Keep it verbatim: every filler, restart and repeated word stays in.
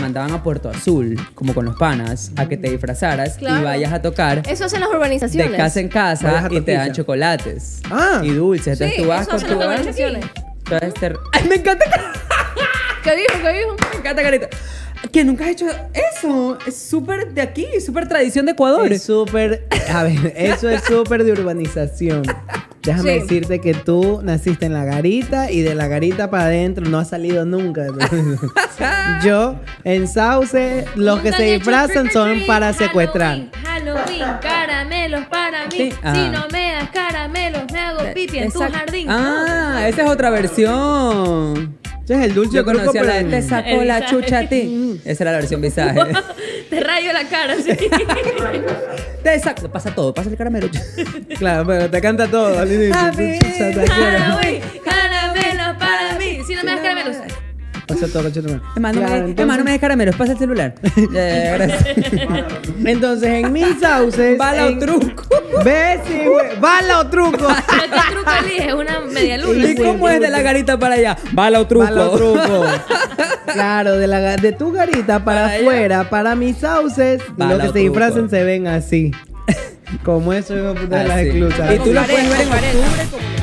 mandaban a Puerto Azul, como con los panas, a que te disfrazaras Claro. y vayas a tocar Eso hacen las urbanizaciones. de casa en Vayas casa a y te dan Toquilla. chocolates Ah. y dulces. Entonces Sí, tú vas eso con hacen tu las vas- urbanizaciones. tú vas a estar- ¡Ay, me encanta! ¿Qué dijo? ¿Qué dijo? Me encanta, Carita. Que nunca has hecho eso. Es súper de aquí, súper tradición de Ecuador. Es súper, a ver, eso es súper de urbanización. Déjame Sí. decirte que tú naciste en la garita y de la garita para adentro no has salido nunca. Yo, en Sauce, los que se disfrazan son para secuestrar. Halloween, Halloween, caramelos para mí. Sí, ah. Si no me das caramelos, me hago pipi en tu Exacto. jardín. Ah, esa es otra versión. Ese es el dulce Yo truco, conocía la de pero- te sacó El la visaje. chucha a ti. Esa era la versión visaje. Te rayo la cara, sí. Te saco. Pasa todo, pasa el caramelo. Claro, pero te canta todo. al inicio. Happy Halloween, caramelos para mí. Si no me das caramelos. Pasa todo, coche tu madre. Hermano, Claro, me, entonces- hermano, me des caramelos, pasa el celular. Eh, gracias. Entonces, en mis sauces. Bala o en- truco. ¿Ves? Sí, güey. Bala o truco. ¿Pero qué truco eliges? Una media luna. ¿Y cómo es de la garita para allá? Bala o truco. Bala o truco. Claro, de, la, ga- de tu garita para, Para allá. afuera, para mis sauces, Bala los que o se truco. disfracen se ven así. Como eso, hijo de puta, de las Así. esclusas. Y tú lo Con puedes ver en careta, con octubre como